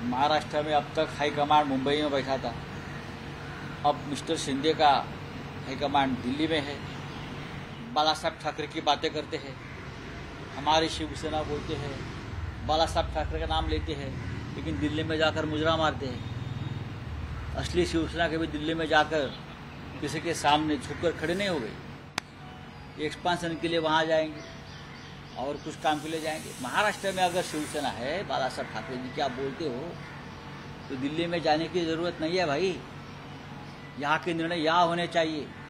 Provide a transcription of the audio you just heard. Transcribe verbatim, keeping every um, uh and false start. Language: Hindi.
महाराष्ट्र में अब तक हाईकमांड मुंबई में बैठा था, अब मिस्टर शिंदे का हाईकमांड दिल्ली में है। बाला साहब ठाकरे की बातें करते हैं, हमारी शिवसेना बोलते हैं, बाला साहब ठाकरे का नाम लेते हैं, लेकिन दिल्ली में जाकर मुजरा मारते हैं। असली शिवसेना के भी दिल्ली में जाकर किसी के सामने झुककर खड़े नहीं हो गए। एक्सपांशन के लिए वहाँ जाएंगे और कुछ काम के लिए जाएंगे। महाराष्ट्र में अगर शिवसेना है, बाला साहब ठाकरे जी क्या बोलते हो, तो दिल्ली में जाने की जरूरत नहीं है भाई। यहाँ के निर्णय यहाँ होने चाहिए।